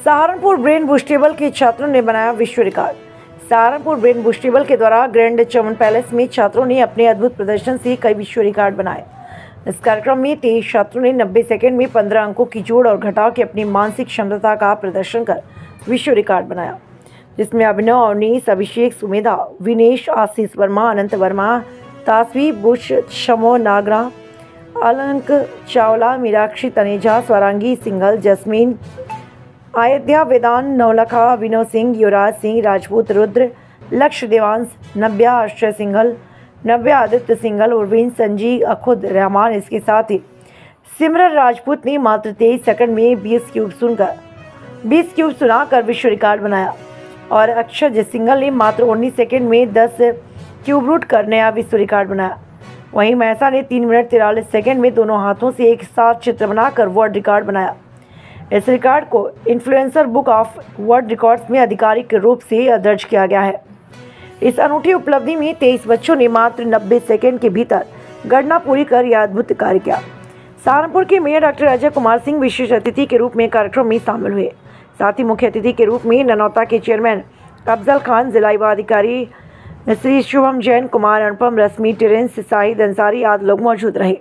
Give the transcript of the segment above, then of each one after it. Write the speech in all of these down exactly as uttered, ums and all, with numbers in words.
Saharanpur brain बूस्टेबल के छात्रों ने बनाया विश्व रिकॉर्ड। सहारनपुर ब्रेन बूस्टेबल के द्वारा ग्रैंड चमन पैलेस में छात्रों ने अपने अद्भुत प्रदर्शन से कई विश्व रिकॉर्ड बनाए। इस कार्यक्रम में तेईस छात्रों ने नब्बे सेकंड में पंद्रह अंकों की जोड़ और घटाव की अपनी मानसिक क्षमता का प्रदर्शन कर विश्व रिकॉर्ड बनाया, जिसमें अभिनव, अवनीश, अभिषेक, सुमेधा, विनेश, आशीष वर्मा, अनंत वर्मा, तासवी, बुश, शमो, नागरा, अलंक चावला, मीनाक्षी, तनेजा, स्वरांगी, सिंघल, जस्मीन, अयोध्या, वेदांत, नवलखा, विनोद सिंह, युवराज सिंह, राजपूत, रुद्र, लक्ष्य, देवांश, नव्या, आश्रय सिंघल, नव्या, आदित्य सिंघल, उर्वीन, संजीव, अखुद, रहमान। इसके साथ ही सिमरन राजपूत ने मात्र तेईस सेकंड में बीस क्यूब सुनकर बीस क्यूब सुनाकर विश्व रिकॉर्ड बनाया और अक्षय सिंघल ने मात्र उन्नीस सेकंड में दस क्यूब रूट कर नया विश्व रिकॉर्ड बनाया। वहीं महसा ने तीन मिनट तिरालीस सेकंड में दोनों हाथों से एक साथ चित्र बनाकर वर्ल्ड रिकॉर्ड बनाया। इस रिकॉर्ड को influencer book of world records में आधिकारिक रूप से दर्ज किया गया है। इस अनूठी उपलब्धि में तेईस बच्चों ने मात्र नब्बे सेकंड के भीतर गणना पूरी कर यह अद्भुत कार्य किया। सहारनपुर के मेयर डॉक्टर अजय कुमार सिंह विशेष अतिथि के रूप में कार्यक्रम में शामिल हुए। साथ ही मुख्य अतिथि के रूप में ननौता के चेयरमैन अफजल खान, जिला युवा अधिकारी श्री शुभम जैन, कुमार अनुपम, रश्मि, टेरेंस, शाहिद अंसारी आदि लोग मौजूद रहे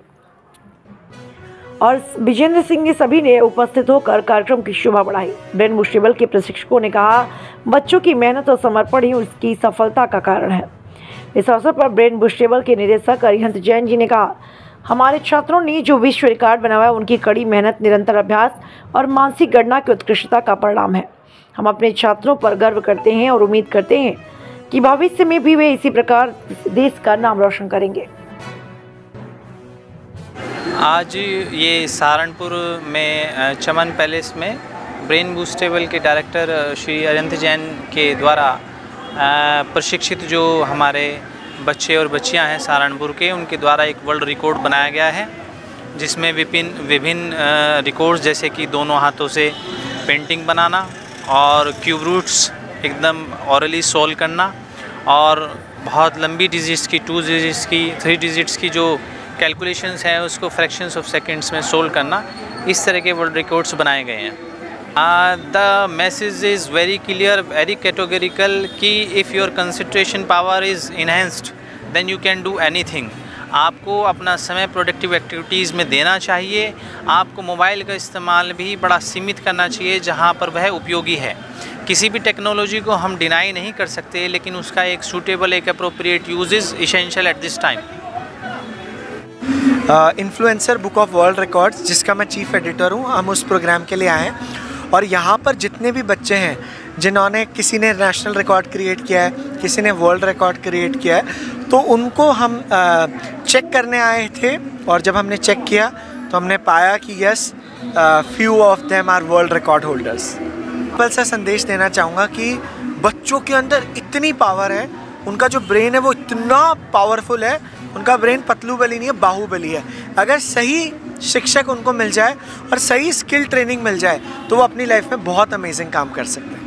और विजेंद्र सिंह ने सभी ने उपस्थित होकर कार्यक्रम की शोभा बढ़ाई। ब्रेन बूस्टेबल के प्रशिक्षकों ने कहा, बच्चों की मेहनत और समर्पण ही उसकी सफलता का कारण है। इस अवसर पर ब्रेन बूस्टेबल के निदेशक अरिहंत जैन जी ने कहा, हमारे छात्रों ने जो विश्व रिकॉर्ड बनाया उनकी कड़ी मेहनत, निरंतर अभ्यास और मानसिक गणना की उत्कृष्टता का परिणाम है। हम अपने छात्रों पर गर्व करते हैं और उम्मीद करते हैं कि भविष्य में भी वे इसी प्रकार देश का नाम रोशन करेंगे। आज ये सहारनपुर में चमन पैलेस में ब्रेन बूस्टेबल के डायरेक्टर श्री अरिहंत जैन के द्वारा प्रशिक्षित जो हमारे बच्चे और बच्चियां हैं सहारनपुर के, उनके द्वारा एक वर्ल्ड रिकॉर्ड बनाया गया है, जिसमें विभिन्न विभिन्न रिकॉर्ड्स जैसे कि दोनों हाथों से पेंटिंग बनाना और क्यूब रूट्स एकदम ऑरली सोल्व करना और बहुत लंबी डिजिट्स की, टू डिजिट्स की, थ्री डिजिट्स की जो कैलकुलेशंस हैं उसको फ्रैक्शंस ऑफ सेकंड्स में सोल्व करना, इस तरह के वर्ल्ड रिकॉर्ड्स बनाए गए हैं। The message is very clear, very categorical कि if your concentration power is enhanced then you can do anything. आपको अपना समय प्रोडक्टिव एक्टिविटीज़ में देना चाहिए। आपको मोबाइल का इस्तेमाल भी बड़ा सीमित करना चाहिए जहाँ पर वह उपयोगी है। किसी भी टेक्नोलॉजी को हम डिनाई नहीं कर सकते, लेकिन उसका एक सूटेबल, एक appropriate use is essential at this time. Influencer book of world records, जिसका मैं चीफ एडिटर हूँ, हम उस प्रोग्राम के लिए आए हैं और यहाँ पर जितने भी बच्चे हैं जिन्होंने, किसी ने नेशनल रिकॉर्ड क्रिएट किया है, किसी ने वर्ल्ड रिकॉर्ड क्रिएट किया है, तो उनको हम चेक करने आए थे और जब हमने चेक किया तो हमने पाया कि yes, few of them are world record holders. Simple सा संदेश देना चाहूँगा कि बच्चों के अंदर इतनी पावर है, उनका जो ब्रेन है वो इतना पावरफुल है, उनका ब्रेन पतलू बली नहीं है, बाहुबली है। अगर सही शिक्षक उनको मिल जाए और सही स्किल ट्रेनिंग मिल जाए तो वो अपनी लाइफ में बहुत अमेजिंग काम कर सकते हैं।